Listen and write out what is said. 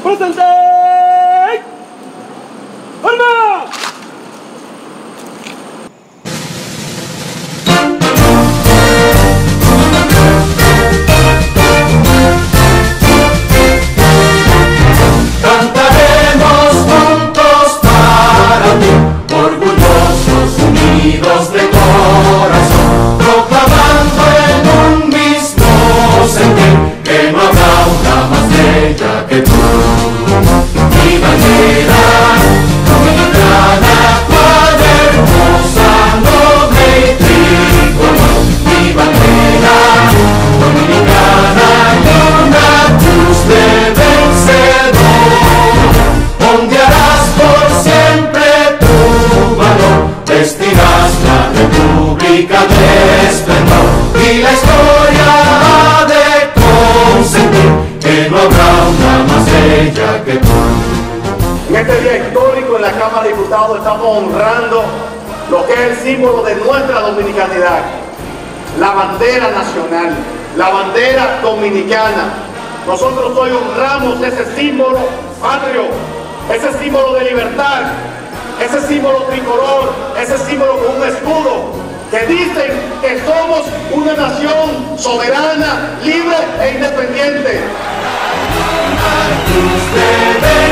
¡Presente! ¡Armas! Cantaremos juntos para ti, orgullosos, unidos de corazón, proclamando en un mismo sentir que no habrá una más bella que tú. Mi bandera dominicana, cuán hermosa, noble y tricolor. Mi bandera dominicana, y una cruz de vencedor. Ondearás por siempre tu valor, vestirás la república de esplendor, y la historia ha de consentir que no habrá una más bella que tú. En este día histórico en la Cámara de Diputados estamos honrando lo que es el símbolo de nuestra dominicanidad, la bandera nacional, la bandera dominicana. Nosotros hoy honramos ese símbolo patrio, ese símbolo de libertad, ese símbolo tricolor, ese símbolo con un escudo, que dicen que somos una nación soberana, libre e independiente. Una cruz de